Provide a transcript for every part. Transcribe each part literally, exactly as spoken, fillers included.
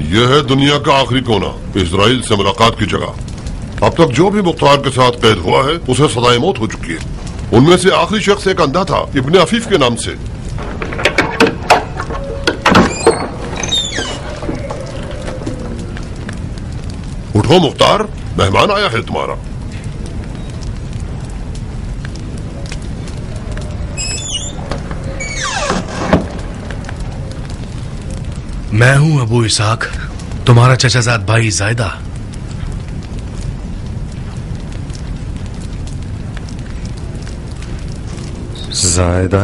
यह है दुनिया का आखिरी कोना, इजराइल से मुलाकात की जगह। अब तक जो भी मुख्तार के साथ कैद हुआ है उसे सजाए मौत हो चुकी है। उनमें से आखिरी शख्स एक अंधा था, इब्ने अफीफ के नाम से। उठो मुख्तार, मेहमान आया है तुम्हारा। मैं हूं अबू इसाक, तुम्हारा चचाजाद भाई जायदा। जायदा,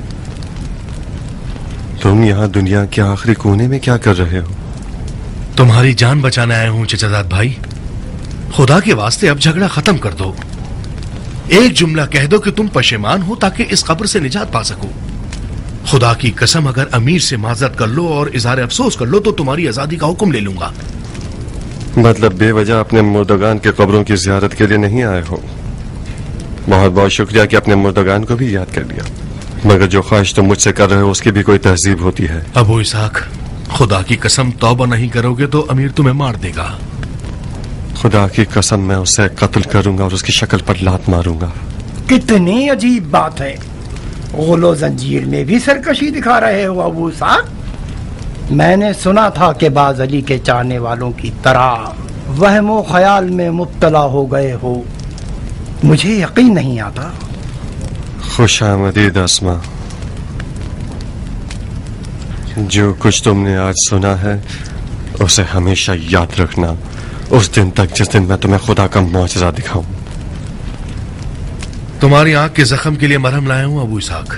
तुम यहाँ दुनिया के आखिरी कोने में क्या कर रहे हो? तुम्हारी जान बचाने आया हूं चचाजाद भाई। खुदा के वास्ते अब झगड़ा खत्म कर दो। एक जुमला कह दो कि तुम पशेमान हो ताकि इस कब्र से निजात पा सको। खुदा की कसम, अगर अमीर से माजरत कर लो और इजहार अफसोस कर लो तो तुम्हारी आजादी का हुक्म ले लूंगा। मतलब बेवजह अपने मुर्दगान के कब्रों की जियारत के लिए नहीं आए हो? बहुत बहुत शुक्रिया कि अपने मुर्दगान को भी याद कर लिया, मगर जो ख्वाहिश तुम मुझसे कर रहे हो उसकी भी कोई तहजीब होती है। अबू इसाक, खुदा की कसम, तौबा नहीं करोगे तो अमीर तुम्हें मार देगा। खुदा की कसम, मैं उसे कत्ल करूंगा और उसकी शक्ल पर लात मारूंगा। कितनी अजीब बात है, गोलो जंजीर में भी सरकशी दिखा रहे हो अबू इसाक। मैंने सुना था कि बाज अली के चाहने वालों की तरह वहमो ख्याल में मुब्तला हो गए हो। मुझे यकीन नहीं आता। खुशामदीद अस्मा, जो कुछ तुमने आज सुना है उसे हमेशा याद रखना, उस दिन तक जिस दिन मैं तुम्हें खुदा का मौजज़ा दिखाऊं। तुम्हारी आंख के जख्म के लिए मरहम लाया हूं अबू इसाक।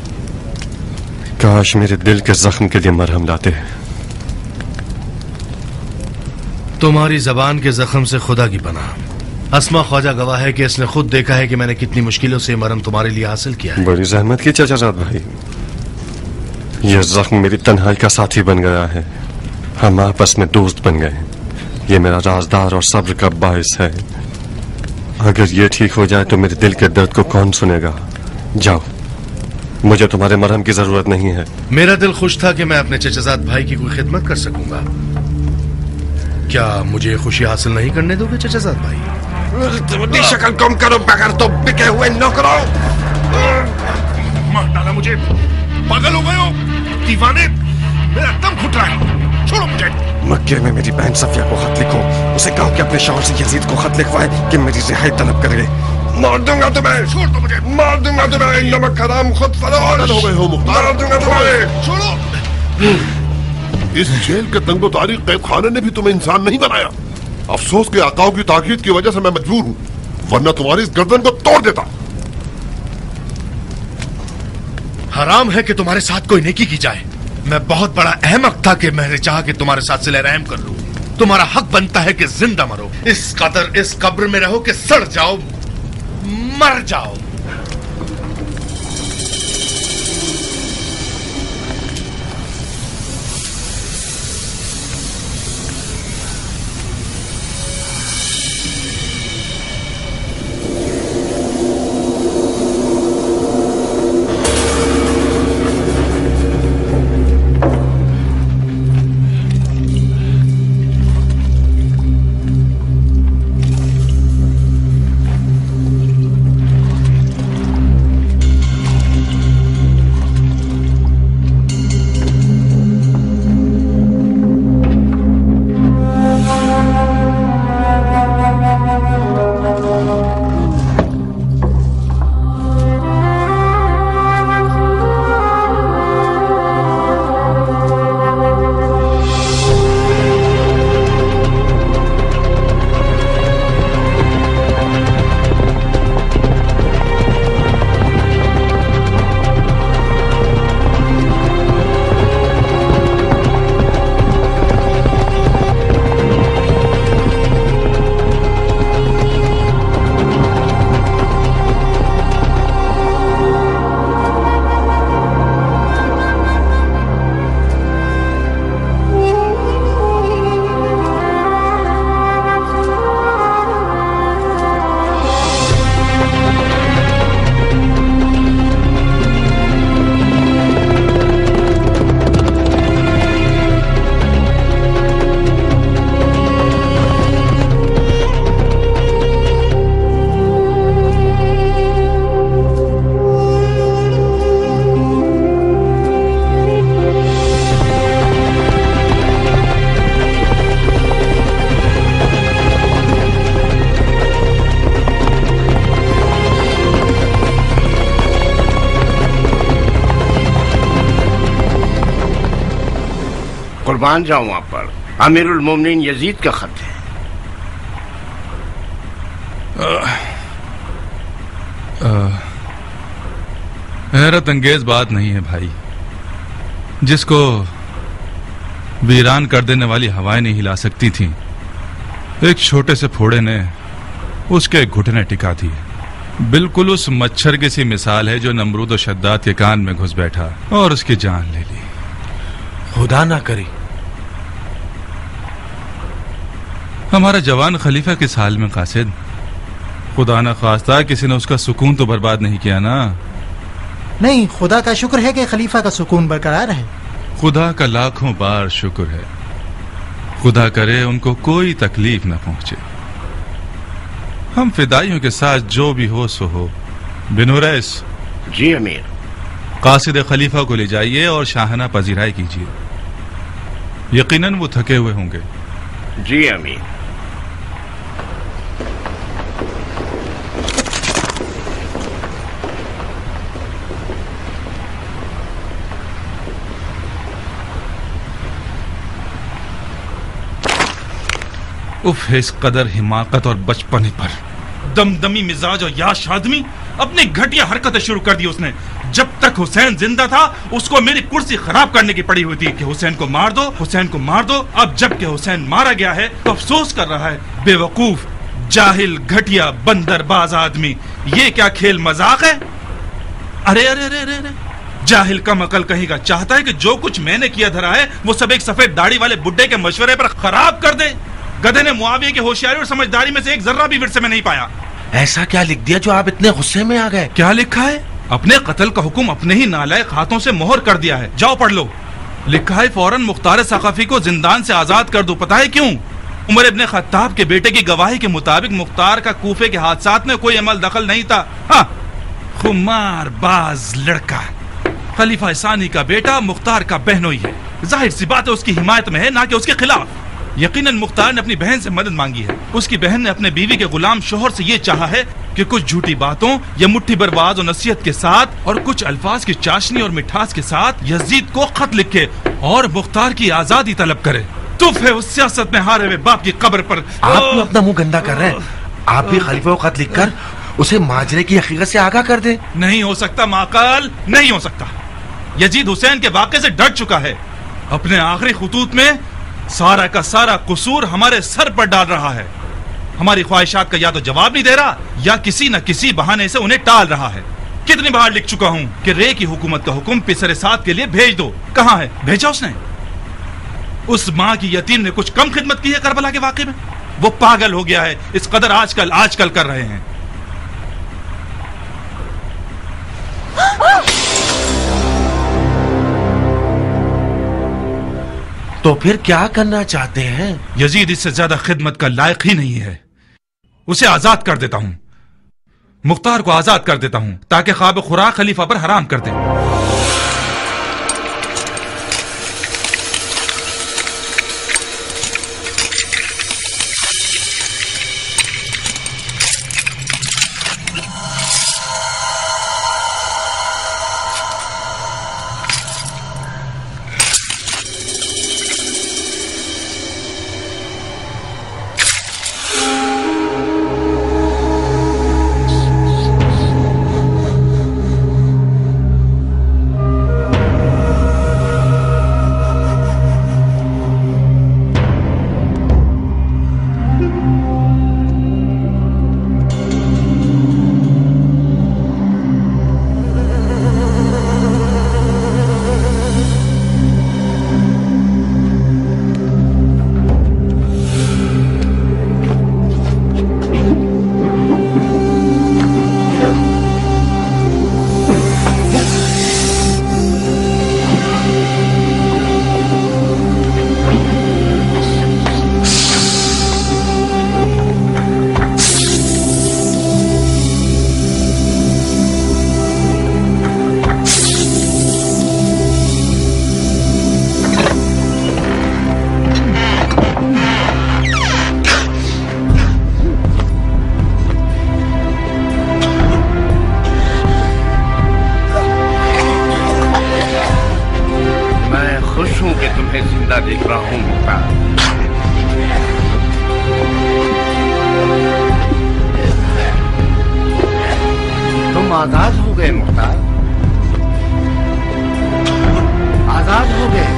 काश मेरे दिल के जख्म के लिए मरहम लाते। तुम्हारी जबान के जख्म से खुदा की पनाह। अस्मा ख्वाजा गवाह है कि इसने खुद देखा है कि मैंने कितनी मुश्किलों से मरहम तुम्हारे लिए हासिल किया है। बड़ी जहमत की चचाजाद भाई, यह जख्म मेरी तन्हाई का साथी बन गया है। हम आपस में दोस्त बन गए। ये मेरा राजदार और सब्र का बायस है। अगर ये ठीक हो जाए तो मेरे दिल के दर्द को कौन सुनेगा? जाओ, मुझे तुम्हारे मरहम की जरूरत नहीं है। मेरा दिल खुश था कि मैं अपने चचाजाद भाई की कोई खिदमत कर सकूंगा। क्या मुझे खुशी हासिल नहीं करने दोगे चचाजाद भाई? तुम्हारी शक्ल कम करो, बगैर तो बिके हुए नौकरों। मार डाला मुझे। पागल हो गए हो दीवाने? मेरा दम घुट रहा है, छोड़ो मुझे। मक्के में मेरी बहन सफिया को खत लिखो, उसे कहो कि अपने शौहर से यजीद को खत लिखवाए कि मेरी रिहाई तलब करे। मार दूंगा तुम्हें, छोड़ दो मुझे। मार दूंगा तुम्हें, नमक हराम खुद फरोश। हो गए हो मुख्तार, मार दूंगा तुम्हें। छोड़ो। इस जेल के तंगो तारीख कैद खाने ने भी तुम्हें इंसान नहीं बनाया। अफसोस के आकाओं की ताकीद की वजह से मैं मजबूर हूं, वरना तुम्हारी इस गर्दन को तोड़ देता। हराम है कि तुम्हारे साथ कोई नेकी की जाए। मैं बहुत बड़ा अहमक था कि मैंने चाहा कि तुम्हारे साथ सिले रहम कर लूं। तुम्हारा हक बनता है कि जिंदा मरो, इस कदर इस कब्र में रहो कि सड़ जाओ, मर जाओ। कुर्बान जाऊं आप पर। अमीरुल मोमिनीन यजीद का खत है। हैरत अंगेज बात नहीं है भाई, जिसको वीरान कर देने वाली हवाएं नहीं हिला सकती थी, एक छोटे से फोड़े ने उसके घुटने टिका दिए। बिल्कुल उस मच्छर की सी मिसाल है जो नमरूद और शद्दाद के कान में घुस बैठा और उसकी जान ले ली। खुदा ना करे। हमारा जवान खलीफा किस हाल में कासिद? खुदा ना खास्ता किसी ने उसका सुकून तो बर्बाद नहीं किया ना? नहीं, खुदा का शुक्र है कि खलीफा का सुकून बरकरार है। खुदा का लाखों बार शुक्र है। खुदा करे उनको कोई तकलीफ न पहुंचे। हम फिदाइयों के साथ जो भी हो सो हो। बिनु रईस। जी अमीर। कासिद खलीफा को ले जाइए और शाहना पजीराई कीजिए। यकीनन वो थके हुए होंगे। जी अमीर। उफ, इस कदर हिमाकत और बचपने पर। दमदमी मिजाज और याश आदमी, अपनी घटिया हरकतें शुरू कर दी उसने। जब तक हुसैन जिंदा था उसको मेरी कुर्सी खराब करने की पड़ी हुई थी कि हुसैन को मार दो, हुसैन को मार दो। अब जबकि हुसैन मारा गया है तो अफसोस कर रहा है। बेवकूफ, जाहिल, घटिया, बंदरबाज आदमी। ये क्या खेल मजाक है? अरे अरे अरे अरे, अरे। जाहिल कम अकल कहीं का चाहता है कि जो कुछ मैंने किया धरा है वो सब एक सफेद दाढ़ी वाले बुड्ढे के मशवरे पर खराब कर दे। गधे ने मुआविया की होशियारी और समझदारी में से एक जर्रा भी विरसे में नहीं पाया। ऐसा क्या लिख दिया जो आप इतने गुस्से में आ गए? क्या लिखा है? अपने कत्ल का हुक्म अपने ही नालायक हाथों से मोहर कर दिया है। जाओ पढ़ लो। लिखा है फौरन मुख्तार सकाफी को जिंदान से आजाद कर दो। पता है क्यों? उमर इब्ने खत्ताब के बेटे की गवाही के मुताबिक मुख्तार का कूफे के हादसात में कोई अमल दखल नहीं था। हाँ, खुमार बाज लड़का, खलीफा सानी का बेटा मुख्तार का बहनोई है। जाहिर सी बात है उसकी हिमायत में है, ना कि उसके खिलाफ। यकीनन मुख्तार ने अपनी बहन से मदद मांगी है। उसकी बहन ने अपने बीवी के गुलाम शोहर से ये चाहा है कि कुछ झूठी बातों या मुट्ठी बर्बाद और नसीहत के साथ और कुछ अल्फाज की चाशनी और मिठास के साथ यजीद को खत लिखे और मुख्तार की आजादी तलब करे। तुफ है उस सियासत में हारे हुए बाप की कब्र पर। आप क्यों अपना मुंह गंदा कर रहे हैं? आप भी खलीफा को खत लिखकर उसे माजरे की हकीकत से आगाह कर दे। नहीं हो सकता माकाल, नहीं हो सकता। यजीद हुसैन के वाक़े से डर चुका है। अपने आखिरी खुतूत में सारा का सारा कसूर हमारे सर पर डाल रहा है। हमारी ख्वाहिशात का या तो जवाब नहीं दे रहा या किसी न किसी बहाने से उन्हें टाल रहा है। कितनी बार लिख चुका हूं कि रे की हुकूमत का हुक्म पिसरे साथ के लिए भेज दो। कहां है? भेजा उसने? उस माँ की यतीम ने कुछ कम खिदमत की है करबला के वाक़े में? वो पागल हो गया है। इस कदर आजकल आजकल कर रहे हैं। तो फिर क्या करना चाहते हैं? यजीद इससे ज्यादा खिदमत का लायक ही नहीं है। उसे आजाद कर देता हूं। मुख्तार को आजाद कर देता हूं ताकि ख्वाब खुराक खलीफा पर हराम कर दे। बदला देख रहा हूँ मुख्तार। तुम आजाद हो गए मुख्तार, आजाद हो गए।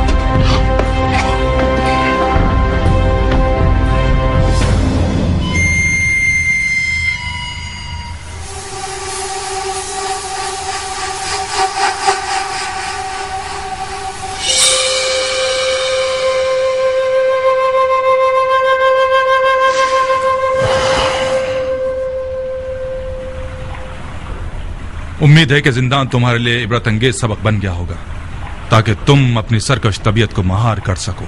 उम्मीद है कि जिंदान तुम्हारे लिए इबरत अंगेज सबक बन गया होगा, ताकि तुम अपनी सरकश तबीयत को महार कर सको।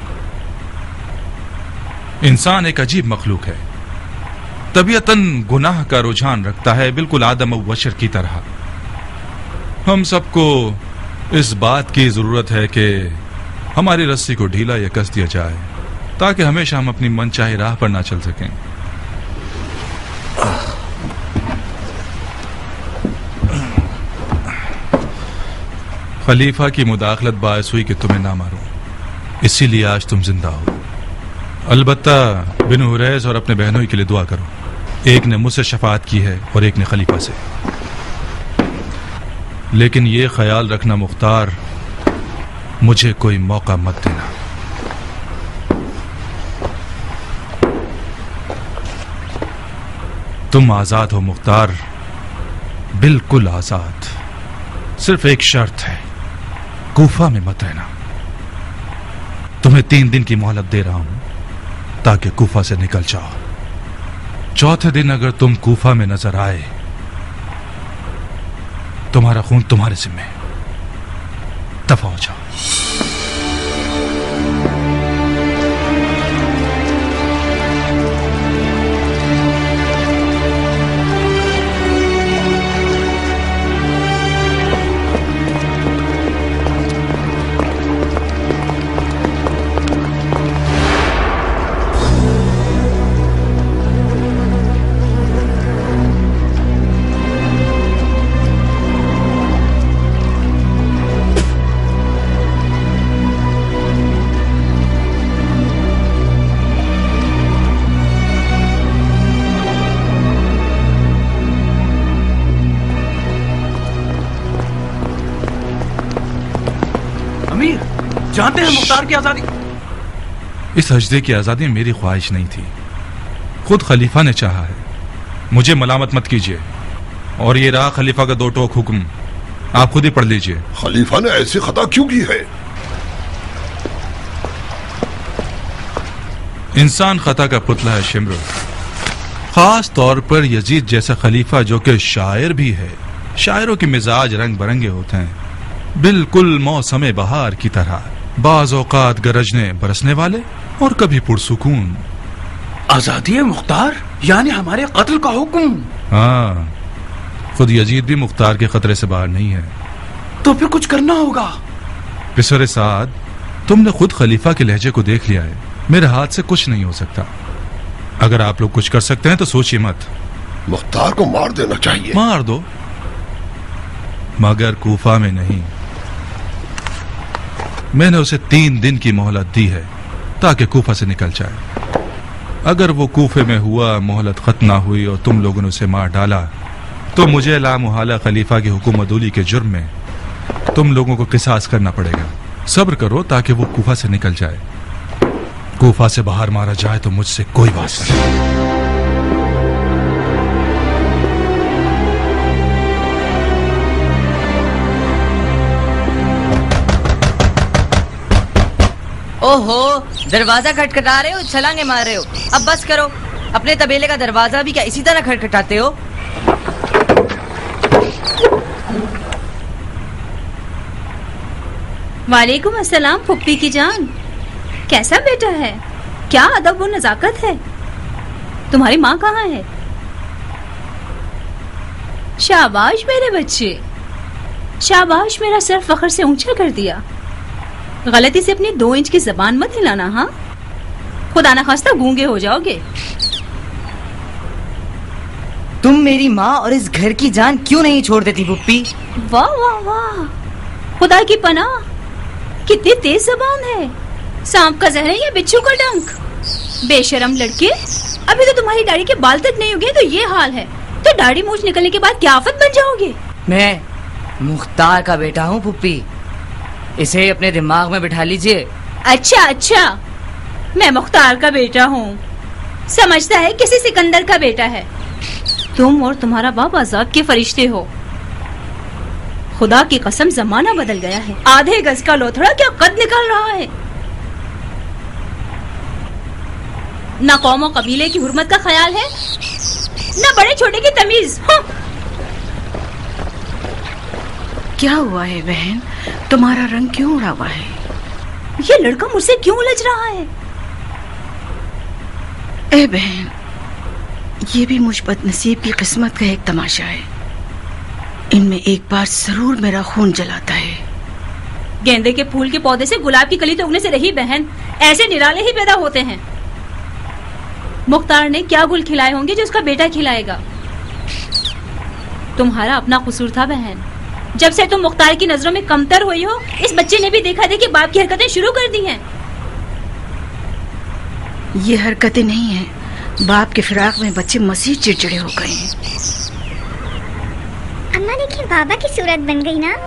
इंसान एक अजीब मखलूक है, तबीयतन गुनाह का रुझान रखता है, बिल्कुल आदम और बशर की तरह। हम सबको इस बात की जरूरत है कि हमारी रस्सी को ढीला या कस दिया जाए, ताकि हमेशा हम अपनी मनचाही राह पर ना चल सकें। खलीफा की मुदाखलत बायस हुई कि तुम्हें ना मारो, इसीलिए आज तुम जिंदा हो। अलबत्ता बिन हुरैस और अपने बहनों के लिए दुआ करो। एक ने मुझसे शफाअत की है और एक ने खलीफा से। लेकिन ये ख्याल रखना मुख्तार, मुझे कोई मौका मत देना। तुम आजाद हो मुख्तार, बिल्कुल आजाद। सिर्फ एक शर्त है, कूफा में मत रहना। तुम्हें तीन दिन की मोहलत दे रहा हूं ताकि कूफा से निकल जाओ। चौथे दिन अगर तुम कूफा में नजर आए, तुम्हारा खून तुम्हारे जिम्मे, दफा हो जाओ। जानते हैं मुख्तार की आजादी। इस हजदे की आजादी मेरी ख्वाहिश नहीं थी, खुद खलीफा ने चाहा है। मुझे मलामत मत कीजिए। और ये रहा खलीफा का दो टोक हुक्म, आप खुद ही पढ़ लीजिए। खलीफा ने ऐसी खता क्यों की है? इंसान खता का पुतला है शिमर, खास तौर पर यजीद जैसा खलीफा जो कि शायर भी है। शायरों के मिजाज रंग बरंगे होते हैं, बिल्कुल मौसम बहार की तरह, बाज औकात गरजने बरसने वाले और कभी पुरसुकून। आजादी है मुख्तार, यानी हमारे कत्ल का हुक्म। हाँ, खुद यजीद भी मुख्तार के खतरे से बाहर नहीं है। तो फिर कुछ करना होगा। पिसर साद, तुमने खुद खलीफा के लहजे को देख लिया है। मेरे हाथ से कुछ नहीं हो सकता। अगर आप लोग कुछ कर सकते हैं तो सोचिए मत। मुख्तार को मार देना चाहिए। मार दो, मगर कूफा में नहीं। मैंने उसे तीन दिन की मोहलत दी है ताकि कूफा से निकल जाए। अगर वो कूफे में हुआ, मोहलत खत्म ना हुई और तुम लोगों ने उसे मार डाला, तो मुझे लामुहाला खलीफा की हुकूमतूली के जुर्म में तुम लोगों को किसास करना पड़ेगा। सब्र करो ताकि वो कूफा से निकल जाए। कूफा से बाहर मारा जाए तो मुझसे कोई बात नहीं। ओहो, दरवाजा खटखटा रहे हो, छलांगे मार रहे हो। अब बस करो। अपने तबेले का दरवाजा भी क्या इसी तरह खटखटाते हो? वालेकुम अस्सलाम फुप्पी की जान। कैसा बेटा है? क्या अदब और नजाकत है? तुम्हारी माँ कहाँ है? शाबाश मेरे बच्चे, शाबाश। मेरा सर फख्र से ऊंचा कर दिया। गलती से अपनी दो इंच की जबान मत हिलाना। हाँ, खुदा ना खास्ता गूंगे हो जाओगे। तुम मेरी माँ और इस घर की जान क्यों नहीं छोड़ देती पुप्पी? वाह वाह वाह, खुदा की पनाह, कितनी तेज जबान है। सांप का जहर है या बिच्छू का डंक? बेशरम लड़के, अभी तो तुम्हारी दाढ़ी के बाल तक नहीं उगे तो ये हाल है, तो दाढ़ी मूछ निकलने के बाद क्या आफत बन जाओगे? मैं मुख्तार का बेटा हूँ पुप्पी, इसे अपने दिमाग में बिठा लीजिए। अच्छा अच्छा, मैं मुख्तार का बेटा हूँ, समझता है किसी सिकंदर का बेटा है। तुम और तुम्हारा बाप अजाब के फरिश्ते हो। खुदा की कसम जमाना बदल गया है, आधे गज का लोथड़ा क्या कद निकाल रहा है। ना कौम और कबीले की हुर्मत का ख्याल है, ना बड़े छोटे की तमीज। हाँ। क्या हुआ है बहन, तुम्हारा रंग क्यों उड़ा हुआ है? ये लड़का मुझसे क्यों उलझ रहा है? ए बहन, ये भी मुझ बदनसीब की किस्मत का एक तमाशा है। इनमें एक बार जरूर मेरा खून जलाता है। गेंदे के फूल के पौधे से गुलाब की कली तो उगने से रही बहन, ऐसे निराले ही पैदा होते हैं। मुख्तार ने क्या गुल खिलाए होंगे जो उसका बेटा खिलाएगा? तुम्हारा अपना कसूर था बहन, जब से तुम मुख्तार की नजरों में कमतर हुई हो, इस बच्चे ने भी देखा देखी बाप की हरकतें शुरू कर दी हैं। ये हरकतें नहीं हैं, बाप के फिराक में बच्चे मसीह चिड़चिड़े हो गए हैं। अम्मा देखिए, बाबा की सूरत बन गई ना।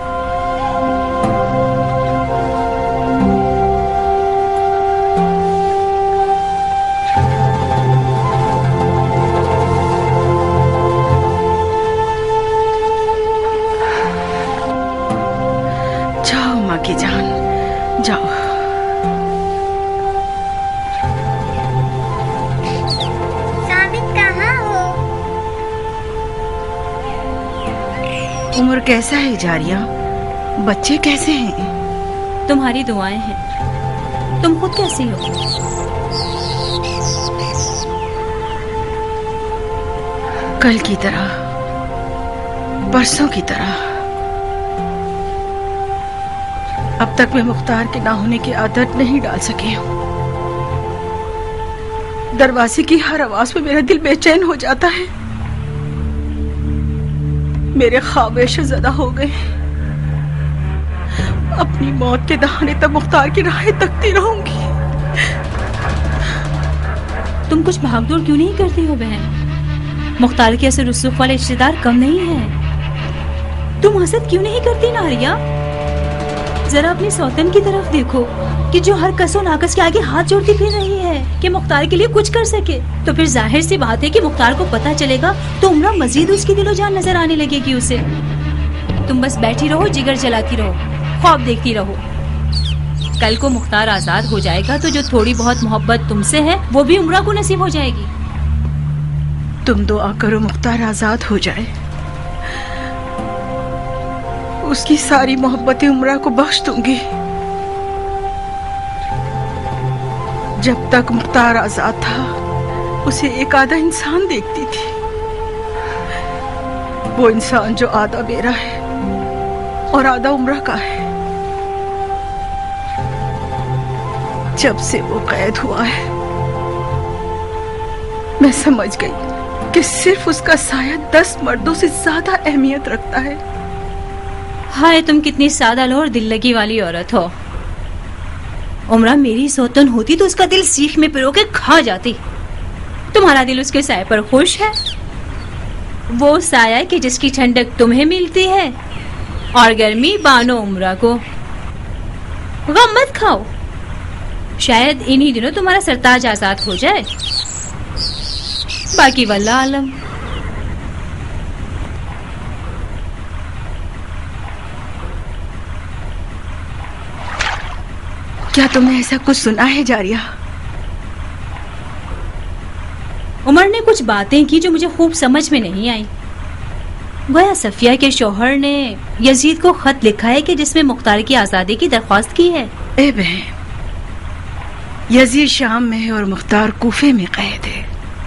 जाओ माँ की जान, जाओ। उम्र कैसा है जारिया? बच्चे कैसे हैं? तुम्हारी दुआएं हैं। तुम खुद कैसी हो? कल की तरह, परसों की तरह। अब तक मैं मुख्तार के ना होने की आदत नहीं डाल सकी हूँ। दरवाजे की हर आवाज पे मेरा दिल बेचैन हो जाता है। मेरे ख्वाब शज़दा हो गए। अपनी मौत के दहाने तक मुख्तार की राहें तकती रहूंगी। तुम कुछ भागदौड़ क्यों नहीं करती हो बहन? मुख्तार के ऐसे रुसूख वाले रिश्तेदार कम नहीं है। तुम हसद क्यों नहीं करती नारिया? जरा अपनी सौतन की तरफ देखो कि जो हर कसो नाकस के आगे हाथ जोड़ती फिर रही है कि मुख्तार के लिए कुछ कर सके। तो फिर जाहिर सी बात है कि मुख्तार को पता चलेगा तो उम्रा मजीद उसकी दिलो जान नजर आने लगेगी उसे। तुम बस बैठी रहो, जिगर जलाती रहो, ख्वाब देखती रहो। कल को मुख्तार आजाद हो जाएगा तो जो थोड़ी बहुत मोहब्बत तुमसे है वो भी उम्रा को नसीब हो जाएगी। तुम दुआ करो मुख्तार आजाद हो जाए, उसकी सारी मोहब्बतें उम्रा को बख्श दूंगी। जब तक मुख्तार आजाद था उसे एक आधा इंसान देखती थी, वो इंसान जो आधा मेरा है और आधा उम्रा का है। जब से वो कैद हुआ है मैं समझ गई कि सिर्फ उसका साया दस मर्दों से ज्यादा अहमियत रखता है। हाय, तुम कितनी सादा लो और दिल लगी वाली औरत हो। उम्रा मेरी सौतन होती तो उसका दिल सीख में पिरो के खा जाती। तुम्हारा दिल उसके साए पर खुश है। वो साया कि जिसकी ठंडक तुम्हें मिलती है और गर्मी बानो उम्रा को। गम मत खाओ, शायद इन्हीं दिनों तुम्हारा सरताज आजाद हो जाए। बाकी वल्लाह आलम। क्या तुमने ऐसा कुछ सुना है जारिया? उमर ने कुछ बातें की जो मुझे खूब समझ में नहीं आई। गोया सफिया के शौहर ने यजीद को खत लिखा है कि जिसमें मुख्तार की आजादी की दरख्वास्त की है। ए बहन, यजीद शाम में है और मुख्तार कूफे में कैद है।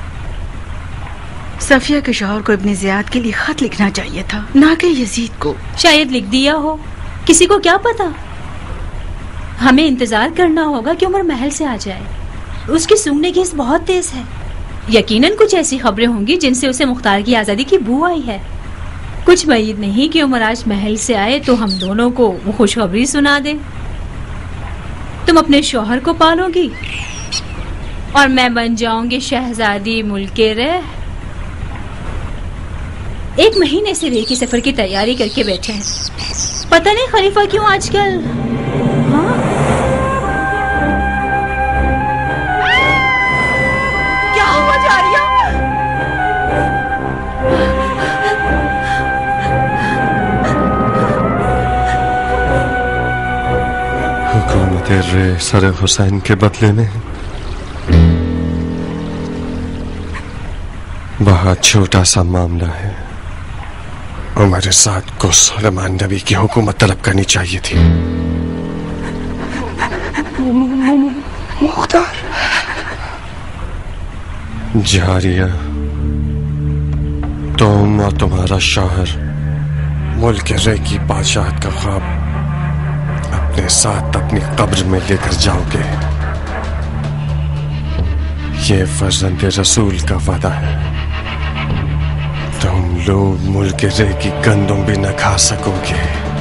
सफिया के शौहर को इब्ने ज़ियाद के लिए खत लिखना चाहिए था, ना कि यजीद को। शायद लिख दिया हो, किसी को क्या पता। हमें इंतजार करना होगा कि उमर महल से आ जाए। उसकी सूंघने की हिस्स बहुत तेज है। यकीनन कुछ ऐसी खबरें होंगी जिनसे उसे मुख्तार की आजादी की बू आई है। कुछ उम्मीद नहीं कि उमर आज महल से आए तो हम दोनों को वो खुशखबरी सुना दे। तुम अपने शौहर को पालोगी और मैं बन जाऊंगी शहजादी मुल्के रह। एक महीने से रे की सफर की तैयारी करके बैठे हैं। पता नहीं खलीफा क्यों आजकल। हाँ? क्या हुआ जारिया? हुकूमत रे सर हुसैन के बदले में बहुत छोटा सा मामला है। उमर साद को सुलेमान नबी की हुकूमत तलब करनी चाहिए थी। मुख्तार। जारिया, तुम और तुम्हारा शौहर मुल्क रे की बादशाहत का ख्वाब अपने साथ अपनी कब्र में लेकर जाओगे। ये फर्जंद रसूल का वादा है। तुम लोग मुल्क रे की गंदम भी न खा सकोगे।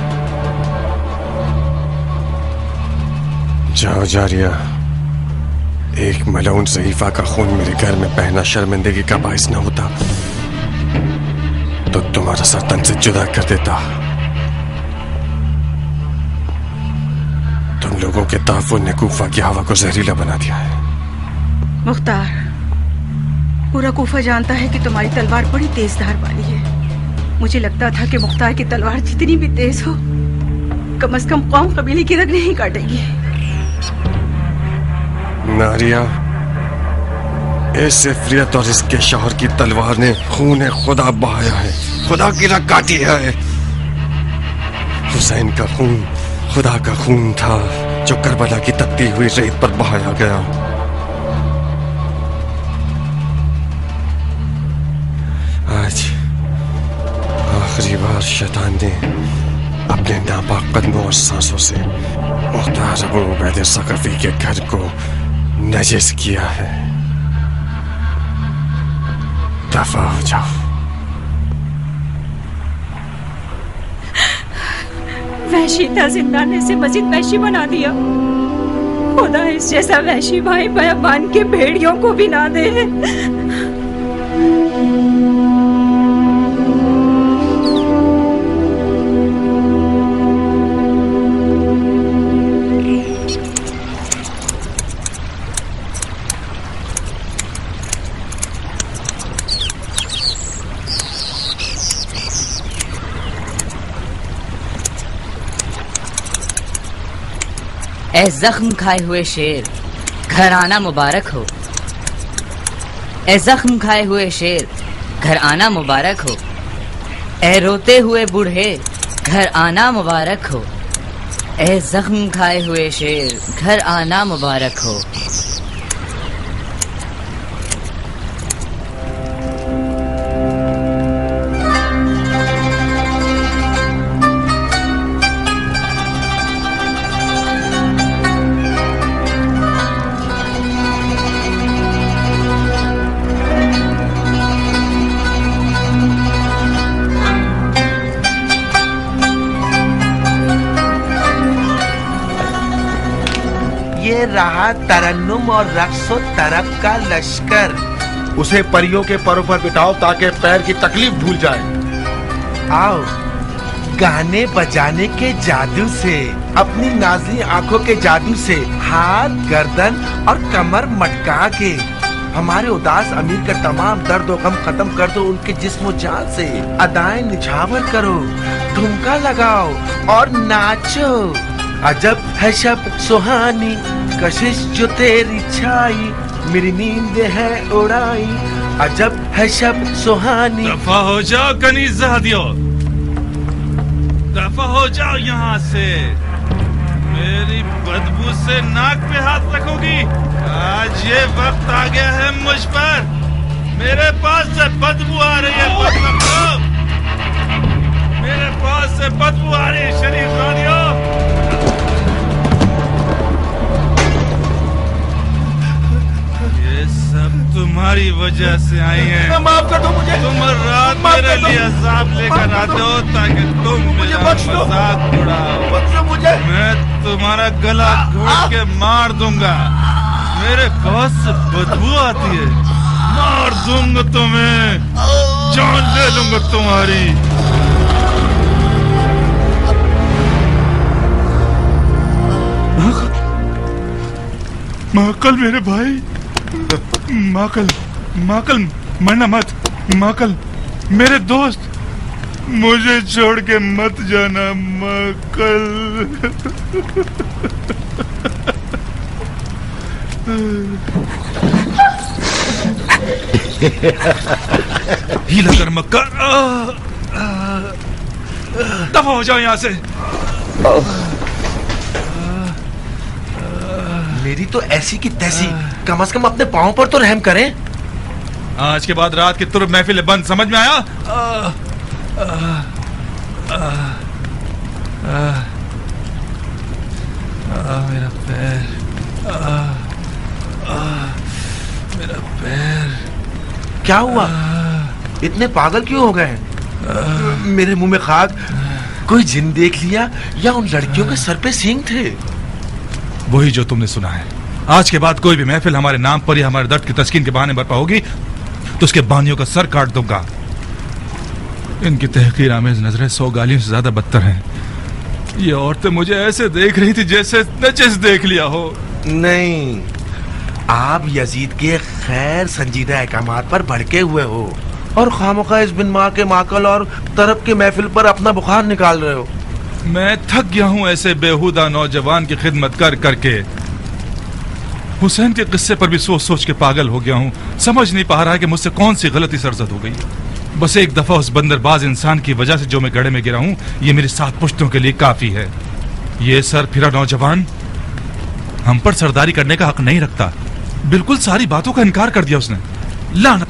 जाओ जारिया, एक मलऊन ज़ईफा का खून मेरे घर में बहना शर्मिंदगी का बाइस न होता तो तुम्हारा सर तन से जुदा कर देता। तुम लोगों के ताफुन ने कूफा की हवा को जहरीला बना दिया है। मुख्तार, पूरा कूफा जानता है कि तुम्हारी तलवार बड़ी तेज धार वाली है। मुझे लगता था कि मुख्तार की तलवार जितनी भी तेज हो, कम से कम कौम कबीले की रग नहीं काटेगी। नारिया, इस इफ्रियत और इसके शौहर की तलवार ने खून खुदा बहाया है, खुदा की रग काटी है। हुसैन का खून खुदा का खून था जो करबला की तपती हुई रेत पर बहाया गया। आज आखिरी बार शैतान ने अपने नापाक कदमों और सांसों से मुख्तार अबू उबैद सक़फ़ी के घर को नजिस किया है। दफा हो जाओ। वहशी था, जिंदाने से मजीद वहशी बना दिया। खुदा इस जैसा वहशी भाई बयाबान के भेड़ियों को भी ना दे। ए जख्म खाए हुए शेर, घर आना मुबारक हो। ए जख्म खाए हुए शेर, घर आना मुबारक हो। ए रोते हुए बूढ़े, घर आना मुबारक हो। ए जख्म खाए हुए शेर, घर आना मुबारक हो। रहा तरन्नुम और रक्सो तरफ का लश्कर। उसे परियों के परों पर बिठाओ ताकि पैर की तकलीफ भूल जाए। आओ, गाने बजाने के जादू से, अपनी नाज़ी आंखों के जादू से हाथ, गर्दन और कमर मटका के हमारे उदास अमीर का तमाम दर्द और गम खत्म कर दो। उनके जिस्म जान से अदाएं निछावर करो, ठुमका लगाओ और नाचो। अजब है शब सुहानी, कशिश जो तेरी छाई, मेरी नींद है उड़ाई। अजब है शब सुहानी। दफा हो जाओ कनीज़ादियो, दफा हो जाओ यहाँ से। मेरी बदबू से नाक पे हाथ रखोगी। आज ये वक्त आ गया है मुझ पर। मेरे पास से बदबू आ रही है, बदबू। मेरे पास से बदबू आ रही है शरीफजादियों। सब तुम्हारी तुम्हारी वजह से आई हैं। माफ कर दो मुझे। तुम हर रात मेरे लिए अज़ाब लेकर आते हो ताकि तुम मेरा मजाक उड़ाओ। मुझे मैं तुम्हारा गला घोट के मार दूंगा। मेरे पास से बदबू आती है। मार दूंगा तुम्हें, जान ले लूंगा तुम्हारी। माकल मेरे भाई, माकल माकल मरना मत। माकल मेरे दोस्त, मुझे छोड़ के मत जाना माकल। हीला कर मक्कर, दफा हो जाओ यहाँ से। मेरी तो ऐसी की तैसी, कम से कम अपने पाँव पर तो रहम करें। आज के बाद रात की तुर्ब महफिल बंद, समझ में आया? आ, आ, आ, आ, आ, मेरा पैर, आ, आ, मेरा पैर। क्या हुआ? इतने पागल क्यों हो गए? मेरे मुंह में खाक, कोई जिन देख लिया या उन लड़कियों के सर पे सींग थे? वही जो तुमने सुना है। आज के बाद कोई भी महफिल हमारे नाम पर या हमारे दर्द की तस्कीन के बहाने बरपा होगी तो उसके बानियों का सर काट दूंगा। इनकी तहकीर आमेज नजरें सौ गालियों से ज्यादा बदतर हैं। ये औरतें मुझे ऐसे देख रही थी जैसे नचिस देख लिया हो। नहीं, आप यजीद के खैर संजीदा अहकामात पर भड़के हुए हो और खामखा इस बिन माँ के माकल और तरफ के महफिल पर अपना बुखार निकाल रहे हो। मैं थक गया हूं ऐसे बेहुदा नौजवान की खिदमत कर करके। हुसैन के किस्से पर भी सोच सोच के पागल हो गया हूं। समझ नहीं पा रहा है कि मुझसे कौन सी गलती सरजद हो गई। बस एक दफा उस बंदरबाज इंसान की वजह से जो मैं गड्ढे में गिरा हूं, ये मेरी सात पुश्तों के लिए काफी है। ये सर फिरा नौजवान हम पर सरदारी करने का हक नहीं रखता। बिल्कुल सारी बातों का इनकार कर दिया उसने। लानत।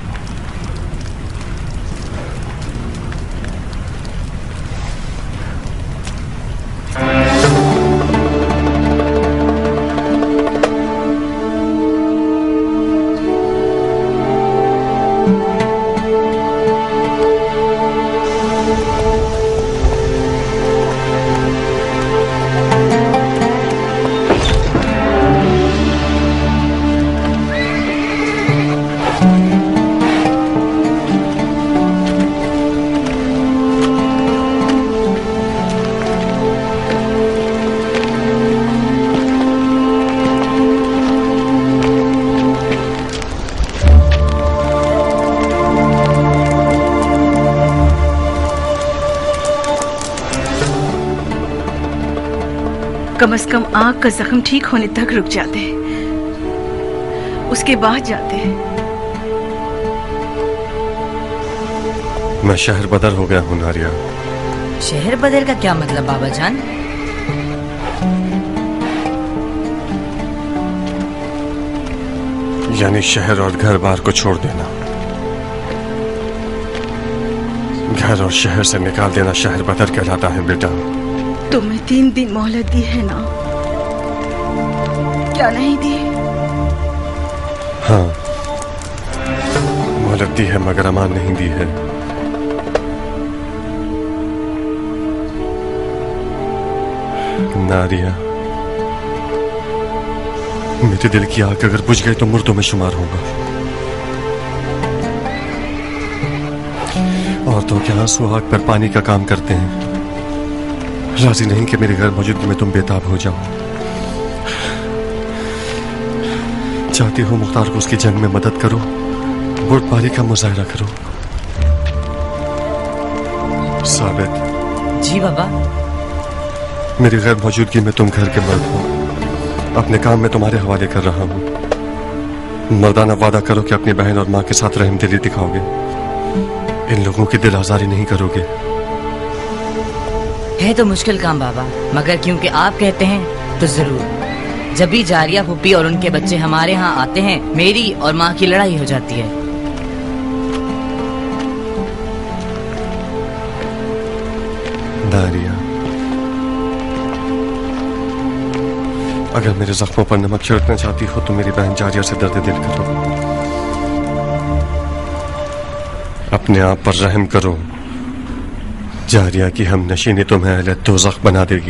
कम से कम आंख का जख्म ठीक होने तक रुक जाते, उसके बाद जाते। मैं शहर बदर हो गया हूँ नारिया। शहर बदर का क्या मतलब बाबा जान? यानी शहर और घर बार को छोड़ देना। घर और शहर से निकाल देना शहर बदर कहलाता है बेटा। तुम्हें तीन दिन मोहलत दी है ना? क्या नहीं दी? हाँ, मोहलत दी है मगर अमान नहीं दी है। नारिया, मेरे दिल की आग अगर बुझ गई तो मुर्दों में शुमार होगा। औरतों के आंसू आग पर पानी का काम करते हैं। राजी नहीं कि मेरे घर मौजूदगी में तुम बेताब हो जाओ। चाहती हो मुख्तार को उसकी जंग में मदद करो, बुर्दबारी का मुजाहरा करो। साबित। जी बाबा। मेरी गैर मौजूदगी में तुम घर के मर्द हो। अपने काम में तुम्हारे हवाले कर रहा हूं। मर्दाना वादा करो कि अपनी बहन और माँ के साथ रहमदिली दिखाओगे। इन लोगों की दिल आजारी नहीं करोगे। है तो मुश्किल काम बाबा, मगर क्योंकि आप कहते हैं तो जरूर। जब भी जारिया फूफी और उनके बच्चे हमारे यहाँ आते हैं, मेरी और माँ की लड़ाई हो जाती है। नारिया, अगर मेरे जख्मों पर नमक छिड़कना चाहती हो तो मेरी बहन जारिया से दर्द दिल करो। अपने आप पर रहम करो। जारिया की हम नशीनी तुम्हें अहले दोज़ख बना देगी।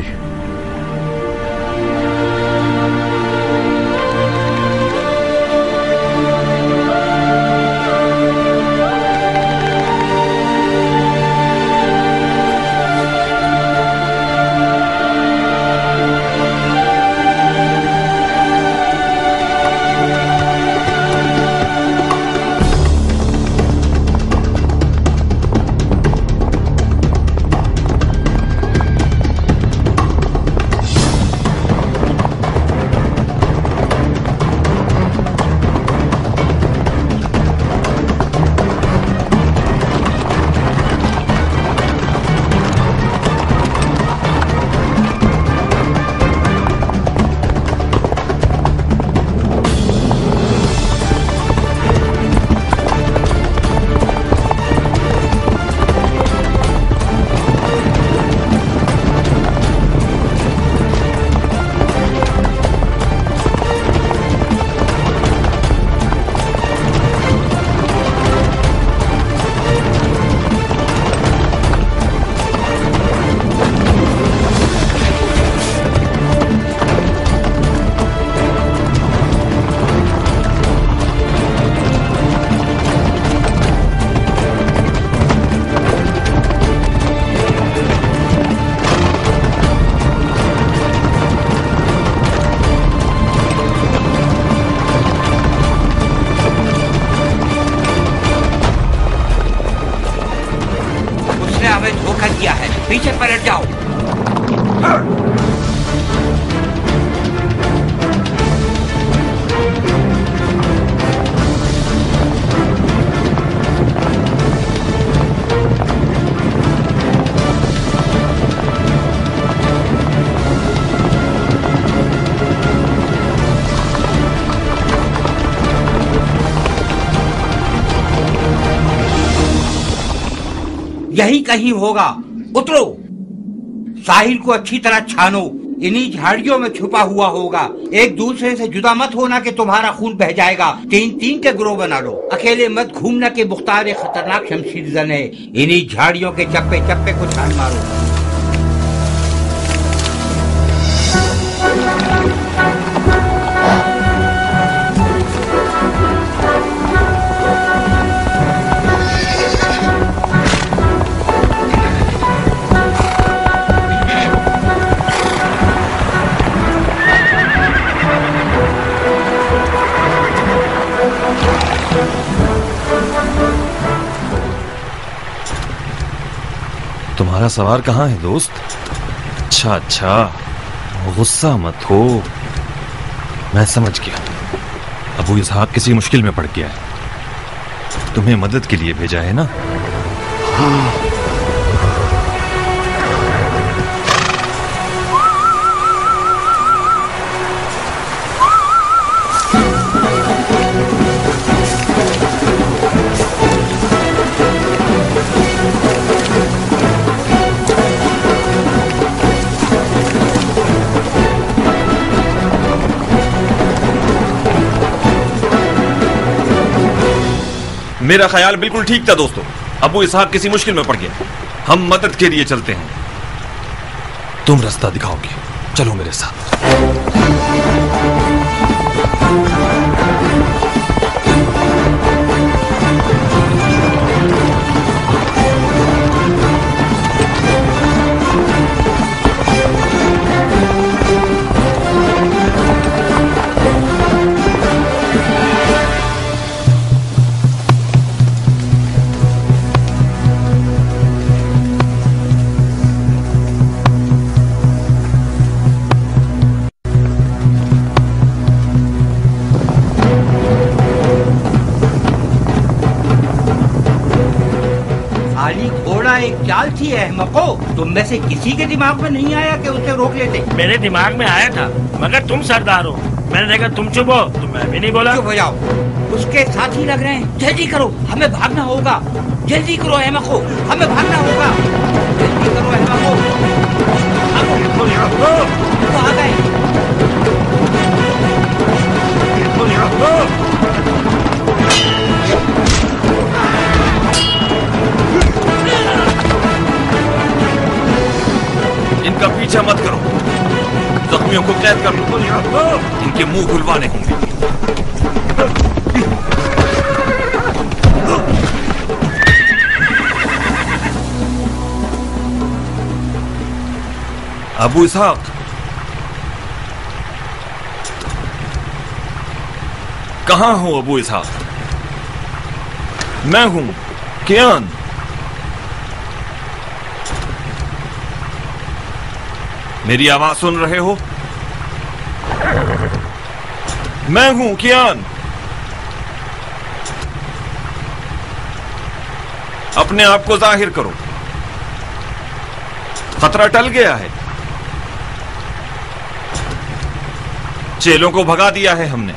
पीछे पलट जाओ। यही कहीं होगा, उतरो। साहिल को अच्छी तरह छानो, इन्हीं झाड़ियों में छुपा हुआ होगा। एक दूसरे से जुदा मत होना कि तुम्हारा खून बह जाएगा। तीन तीन के ग्रोह बना लो, अकेले मत घूमना कि मुख्तार एक खतरनाक शमशीर जन है। इन्हीं झाड़ियों के चप्पे चप्पे को छान मारो। तुम्हारा सवार कहाँ है दोस्त? अच्छा अच्छा, गुस्सा मत हो, मैं समझ गया। अबू इसहाक किसी मुश्किल में पड़ गया है, तुम्हें मदद के लिए भेजा है ना? हाँ। मेरा ख्याल बिल्कुल ठीक था दोस्तों। अबू इसहाक किसी मुश्किल में पड़ गया, हम मदद के लिए चलते हैं। तुम रास्ता दिखाओगे, चलो मेरे साथ। एक चाल थी अहमको, तुम में से किसी के दिमाग में नहीं आया कि उसे रोक लेते? मेरे दिमाग में आया था, मगर तुम सरदार हो। मैंने देखा तुम चुप हो तो मैं भी नहीं बोला। चुप हो जाओ, उसके साथी लग रहे हैं। जल्दी करो, हमें भागना होगा। जल्दी करो अहमको, हमें भागना होगा। जल्दी करो अहमको। वो आ गए। इनका पीछा मत करो, जख्मियों को कैद कर लो, इनके मुंह खुलवाने होंगे। अबू इसहाक, कहां हो अबू इसहाक? मैं हूं कियान। मेरी आवाज सुन रहे हो? मैं हूं कियान। अपने आप को जाहिर करो, खतरा टल गया है। चेलों को भगा दिया है हमने।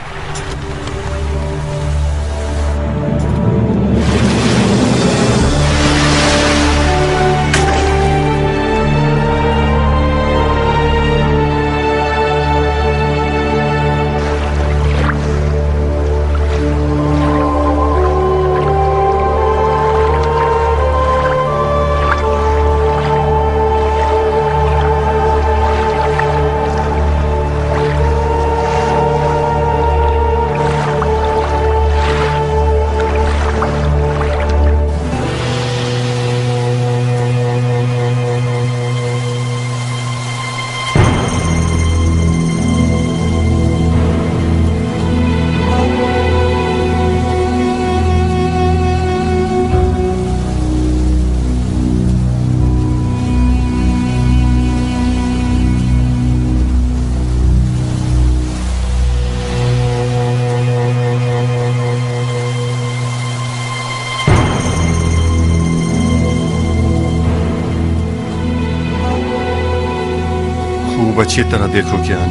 खूब अच्छी तरह देखो ज्ञान।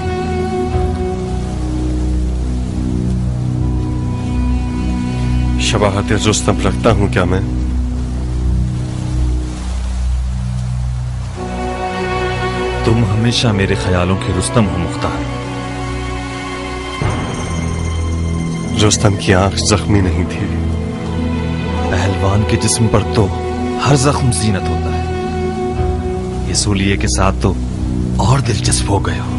शबाहत रुस्तम रखता हूं क्या मैं? तुम हमेशा मेरे ख्यालों के रुस्तम हो मुख्तार। रुस्तम की आंख जख्मी नहीं थी। पहलवान के जिस्म पर तो हर जख्म जीनत होता है, ये सूलिये के साथ तो और दिलचस्प हो गए हो।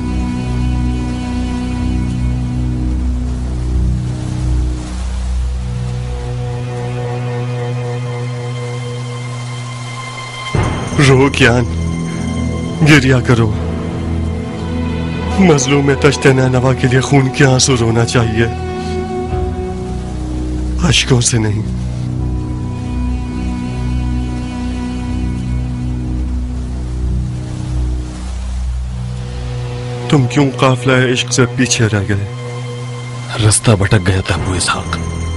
रो ज्ञान, गिरिया करो। मजलूम में तश्ते नैनवा के लिए खून के आंसू रोना चाहिए, अश्कों से नहीं। तुम क्यों काफिला इश्क से पीछे रह गए? रास्ता भटक गया था अबू इसहाक।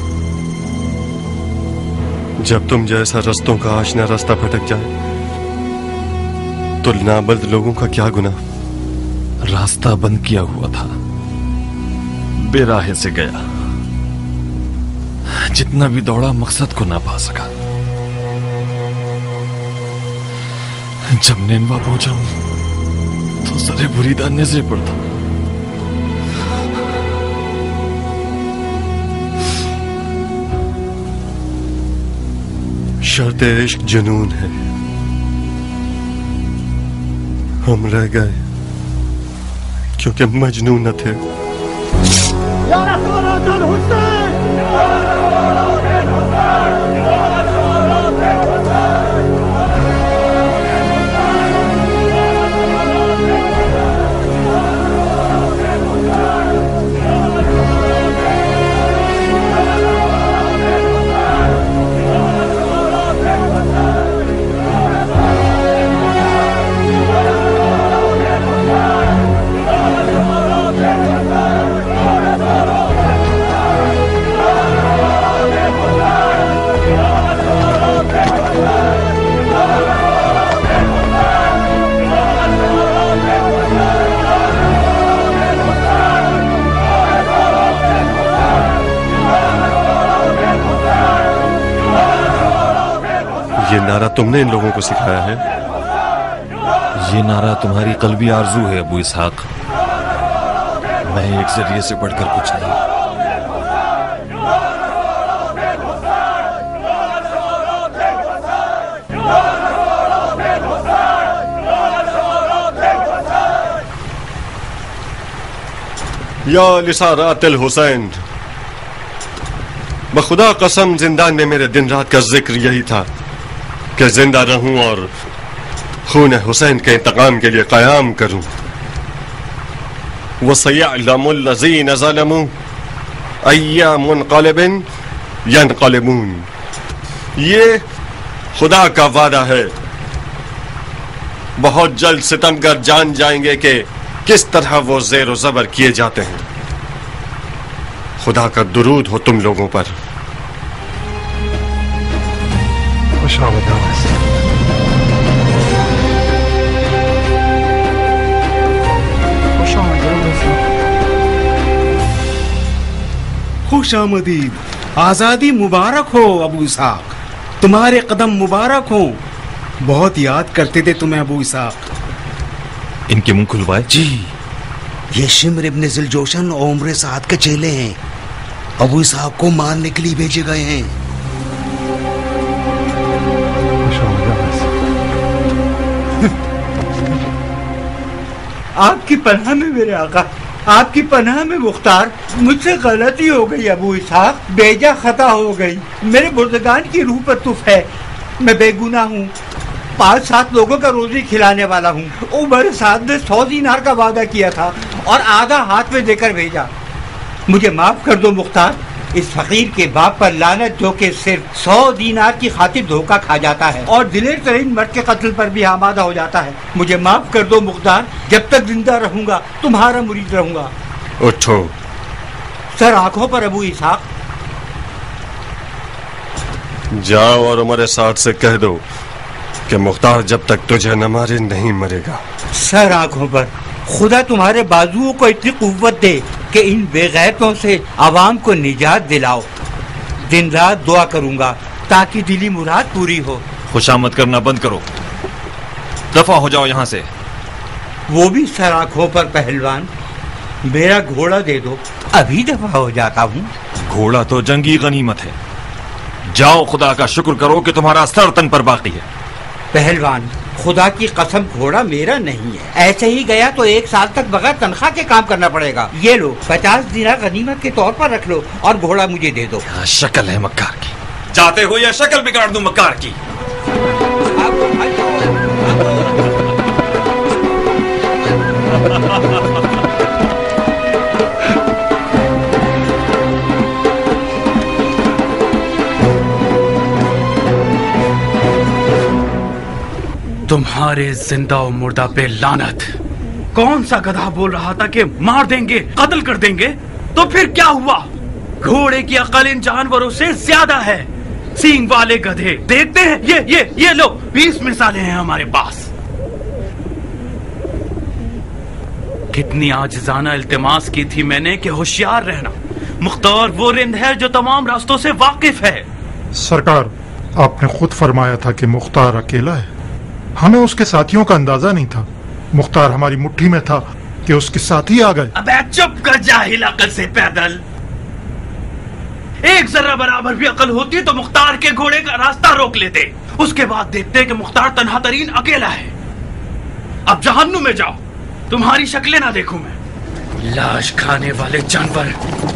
जब तुम जैसा रस्तों का आशना रास्ता भटक जाए तो नाबल्द लोगों का क्या गुनाह? रास्ता बंद किया हुआ था, बेराहे से गया। जितना भी दौड़ा मकसद को ना पा सका। जब नेनवा पहुंचा तो सरे बुरीदा नजरे पर था। शर्त इश्क जुनून है, हम रह गए क्योंकि मजनू न थे। ये नारा तुमने इन लोगों को सिखाया है? ये नारा तुम्हारी कल्बी आरजू है अबू इसहाक। मैं एक जरिए से बढ़कर कुछ नहीं। या लिसारातिल हुसैन, बखुदा कसम जिंदान में मेरे दिन रात का जिक्र यही था कि जिंदा रहूं और खून हुसैन के इंतकाम के लिए कयाम करूं। वसयअलमुल लज़ीन ज़लमू अय्या मुनक़लिबिन यनक़लिबून। ये खुदा का वादा है, बहुत जल्द सितमगर जान जाएंगे कि किस तरह वो ज़ेर ज़बर किए जाते हैं। खुदा का दुरूद हो तुम लोगों पर। खुश आमदीद, आजादी मुबारक हो अबू इसाक, तुम्हारे कदम मुबारक हो। बहुत याद करते थे तुम्हें अबू इसाक। इनके मुंह खुलवाए। जी, ये शिम्र इब्न ज़िलजोशन और उम्र साद के चेले हैं, अबू इसाक को मारने के लिए भेजे गए हैं। आपकी पनाह में मेरे आका, आपकी पनाह में मुख्तार। मुझसे गलती हो गई अबू इसाक, बेजा खता हो गई। मेरे बुर्दगान की रूह पर तुफ है, मैं बेगुनाह हूँ। पाँच सात लोगों का रोजी खिलाने वाला हूँ। उमर साद ने सौ दीनार का वादा किया था और आधा हाथ में देकर भेजा। मुझे माफ कर दो मुख्तार, इस फकीर के बाप पर लानत जो कि सिर्फ सौ दीनार की खातिर धोखा खा जाता है और दिलेर तरीन मर्द के कत्ल पर भी आमादा हो जाता है। मुझे माफ कर दो मुख्तार, जब तक जिंदा रहूंगा तुम्हारा मुरीद रहूंगा। उठो। सर आंखों पर अबू इसाक। जाओ और उमर साद से कह दो कि मुख्तार जब तक तुझे न मारे नहीं मरेगा। सर आंखों पर। खुदा तुम्हारे बाजुओं को इतनी कुव्वत दे कि इन बेगैरतों से आवाम को निजात दिलाओ। दिन रात दुआ करूंगा ताकि दिली मुराद पूरी हो। खुशामद करना बंद करो, दफा हो जाओ यहाँ से। वो भी सर आंखों पर पहलवान। मेरा घोड़ा दे दो, अभी दफा हो जाता हूँ। घोड़ा तो जंगी गनीमत है। जाओ, खुदा का शुक्र करो कि तुम्हारा सर तन पर बाकी है। पहलवान, खुदा की कसम घोड़ा मेरा नहीं है। ऐसे ही गया तो एक साल तक बगैर तनख्वाह के काम करना पड़ेगा। ये लो, पचास दिनार गनीमत के तौर पर रख लो और घोड़ा मुझे दे दो। शक्ल है मक्कार की, जाते हो या शक्ल बिगाड़ दूं मक्कार की। तुम्हारे जिंदा और मुर्दा पे लानत। कौन सा गधा बोल रहा था कि मार देंगे, कत्ल कर देंगे? तो फिर क्या हुआ? घोड़े की अकल इन जानवरों से ज्यादा है। सींग वाले गधे देखते हैं, ये ये ये लो, बीस मिसालें हैं हमारे पास। कितनी आजिजाना इल्तिमास की थी मैंने कि होशियार रहना। मुख्तार वो रिंद है जो तमाम रास्तों से वाकिफ है। सरकार, आपने खुद फरमाया था कि मुख्तार अकेला है। हमें उसके साथियों का अंदाजा नहीं था। मुख्तार हमारी मुट्ठी में था कि उसके साथी आ गए। अबे चुप कर, जाहिल अकल से पैदल। एक जरा बराबर भी अकल होती तो मुख्तार के घोड़े का रास्ता रोक लेते। उसके बाद देखते कि मुख्तार तन्हा तरीन अकेला है। अब जहन्नुम में जाओ, तुम्हारी शक्लें ना देखूं मैं। लाश खाने वाले जानवर।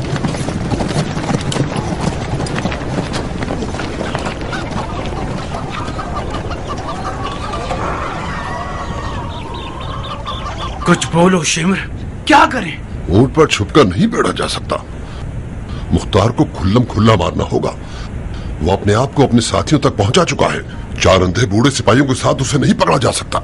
कुछ बोलो शिमर, क्या करें? ऊंट पर छुपकर नहीं बैठा जा सकता। मुख्तार को खुल्लम खुल्ला मारना होगा। वो अपने आप को अपने साथियों तक पहुंचा चुका है। चार अंधे बूढ़े सिपाहियों के साथ उसे नहीं पकड़ा जा सकता।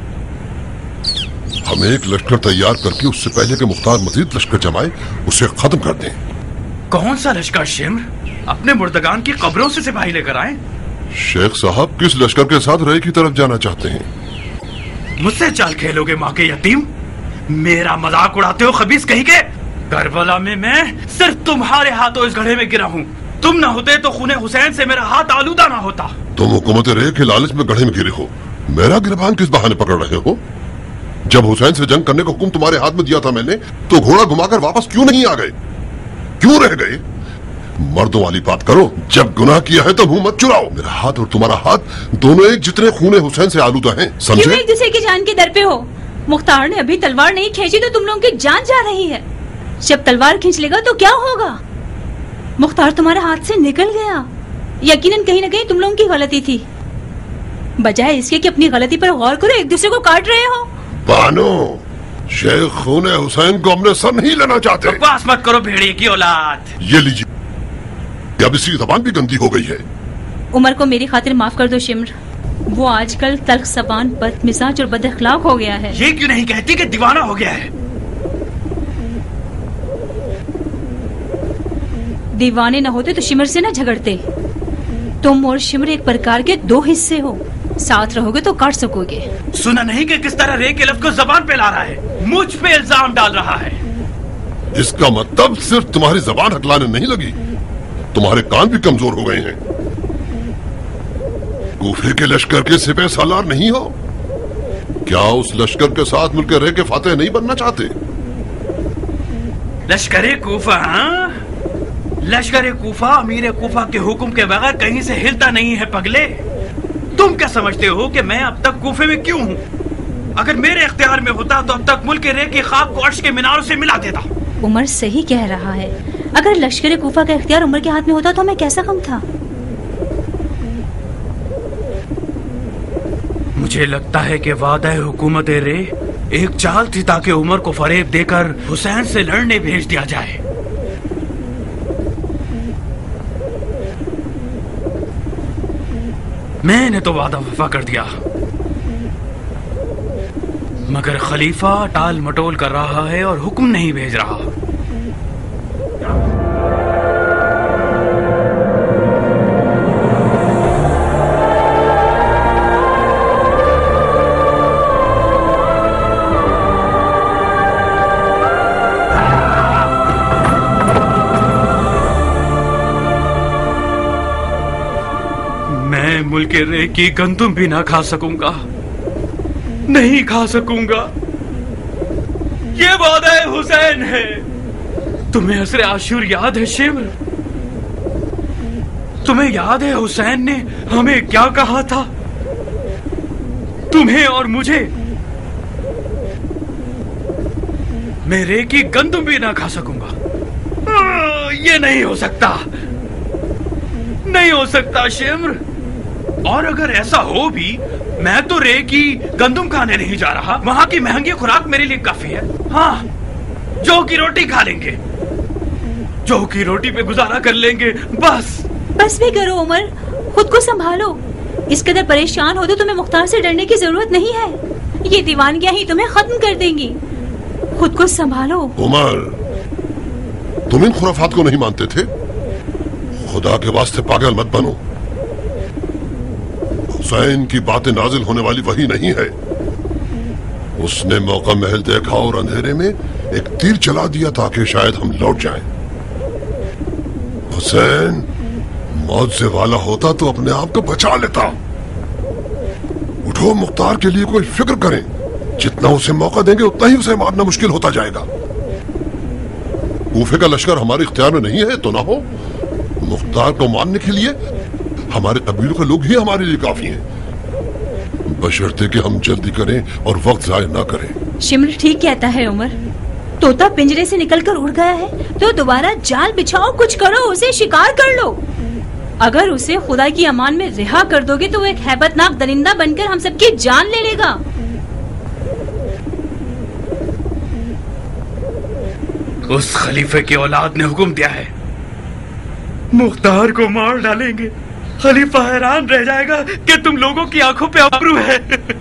हम एक लश्कर तैयार करके उससे पहले कि मुख्तार मजीद लश्कर जमाए उसे खत्म कर दें। कौन सा लश्कर शिमर? अपने मुर्दगान की कब्रों से सिपाही लेकर आए। शेख साहब किस लश्कर के साथ रे की तरफ जाना चाहते हैं? मुझसे चाल खेलोगे माँ के यतीम? मेरा मजाक उड़ाते हो खबीस कहीं के? करबला में मैं सिर्फ तुम्हारे हाथों इस गड्ढे में गिरा हूँ। तुम ना होते तो खूने हुसैन से मेरा हाथ आलूदा ना होता। तुम हुकूमत रे के लालच में गड्ढे में गिरे हो। मेरा गिरबान किस बहाने पकड़ रहे हो? जब हुसैन से जंग करने का हुक्म तुम्हारे हाथ में दिया था मैंने, तो घोड़ा घुमाकर वापस क्यों नहीं आ गए? क्यों रह गए? मर्दों वाली बात करो। जब गुनाह किया है तो मुंह मत चुराओ। मेरा हाथ और तुम्हारा हाथ दोनों एक जितने खूने हुसैन से आलूदा हैं, समझे? क्यों एक दूसरे की जान के दर पे हो? मुख्तार ने अभी तलवार नहीं खींची तो तुम लोगों की जान जा रही है। जब तलवार खींच लेगा तो क्या होगा? मुख्तार तुम्हारे हाथ से निकल गया। यकीनन कहीं ना कहीं तुम लोगों की गलती थी। बजाय इसके कि अपनी गलती पर गौर करो, एक दूसरे को काट रहे हो। बानो, शेख खून हुसैन को हमने सर नहीं लेना चाहते। बकवास मत करो भेड़िए की औलाद। ये लीजिए, अब इसकी जबान भी गंदी हो गई है। उमर को मेरी खातिर माफ कर दो शिम्र। वो आजकल तल्ख जबान, बदमिजाज और बदअखलाक हो गया है। ये क्यों नहीं कहती कि दीवाना हो गया है? दीवाने न होते तो शिमर से न झगड़ते। तुम और शिमर एक प्रकार के दो हिस्से हो, साथ रहोगे तो काट सकोगे। सुना नहीं कि किस तरह रे के लफ्ज को जबान पे ला रहा है, मुझ पे इल्जाम डाल रहा है। इसका मतलब सिर्फ तुम्हारी जबान हकलाने नहीं लगी, तुम्हारे कान भी कमजोर हो गए हैं। कूफे के लश्कर के सिपह सालार नहीं हो क्या? उस लश्कर के साथ मिलकर रह के फातेह नहीं बनना चाहते? लश्कर कूफा? हाँ, लश्कर कूफा अमीर कूफा के हुक्म के बगैर कहीं से हिलता नहीं है पगले। तुम क्या समझते हो कि मैं अब तक कूफे में क्यों हूँ? अगर मेरे इख्तियार में होता तो अब तक मुल्क रे की खाक को अर्श के मीनारों से मिला देता। उमर सही कह रहा है। अगर लश्कर कूफा का इख्तियार उमर के हाथ में होता तो हमें कैसा गम था। मुझे लगता है कि वादा हुकूमत रे एक चाल थी ताकि उमर को फरेब देकर हुसैन से लड़ने भेज दिया जाए। मैंने तो वादा वफा कर दिया, मगर खलीफा टाल मटोल कर रहा है और हुक्म नहीं भेज रहा। मुल्क रे की गंदुम भी ना खा सकूंगा, नहीं खा सकूंगा। ये वादा हुसैन है। तुम्हें असर आशूर याद है शिम्र? तुम्हें याद है हुसैन ने हमें क्या कहा था? तुम्हें और मुझे। मैं रे की गंदुम भी ना खा सकूंगा। आ, ये नहीं हो सकता, नहीं हो सकता शिम्र। और अगर ऐसा हो भी, मैं तो रे की गंदुम खाने नहीं जा रहा। वहाँ की महंगी खुराक मेरे लिए काफी है। हाँ, जौ की रोटी खा लेंगे, जौ की रोटी पे गुजारा कर लेंगे बस। बस भी करो उमर, खुद को संभालो। इस कदर परेशान हो तो तुम्हें मुख्तार से डरने की जरूरत नहीं है। ये दीवानगियां ही तुम्हें खत्म कर देंगी। खुद को संभालो। उमर, तुम इन खुराफात को नहीं मानते थे? खुदा के वास्ते पागल मत बनो। हुसैन की बातें नाजिल होने वाली वही नहीं है। उसने मौका महल देखा और अंधेरे में एक तीर चला दिया ताकि शायद हम लौट जाएं। हुसैन मौत से वाला होता तो अपने आप को बचा लेता। उठो, मुख्तार के लिए कोई फिक्र करें। जितना उसे मौका देंगे उतना ही उसे मारना मुश्किल होता जाएगा। कूफे का लश्कर हमारे इख्तियार में नहीं है तो ना हो। मुख्तार को मारने के लिए हमारे कबीलों के लोग ही हमारे लिए काफी हैं, बशर्ते कि हम जल्दी करें और वक्त जाया ना करें। शिम्र ठीक कहता है उमर। तोता पिंजरे से निकलकर उड़ गया है तो दोबारा जाल बिछाओ, कुछ करो, उसे शिकार कर लो। अगर उसे खुदा की अमान में रिहा कर दोगे तो वो एक हैबतनाक दरिंदा बनकर हम सबकी जान ले लेगा। उस खलीफे की औलाद ने हुक्म दिया है, मुख्तार को मार डालेंगे। खलीफा हैरान रह जाएगा कि तुम लोगों की आंखों पे अबरू है।